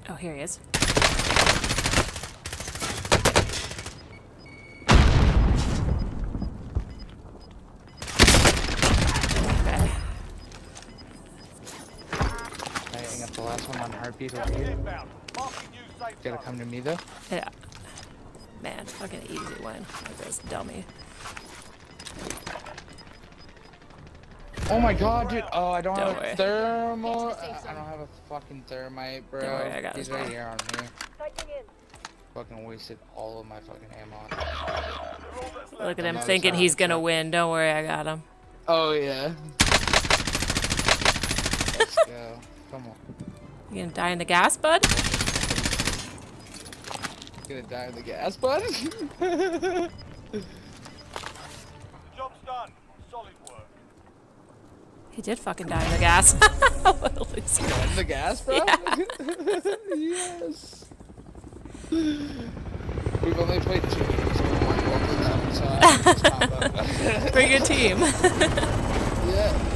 Oh, here he is. Okay. I got the last one on heartbeat over here. Gotta come to me though. Yeah. Man, fucking easy win. Like this dummy. Oh my god, dude. Oh, I don't Don't have worry. a thermal. I don't have a fucking thermite, bro. Don't worry, I got He's this right one. here on me. Fucking wasted all of my fucking ammo. Look at him Another thinking time. he's gonna win. Don't worry, I got him. Oh yeah. Let's go. Come on. You gonna die in the gas, bud? Gonna die in the gas, bud. Job's done. Solid work. He did fucking die in the gas. In the gas, bro. Yeah. Yes. We've only played 2 games, so one of them, so I just pop up. Bring your team. Yeah.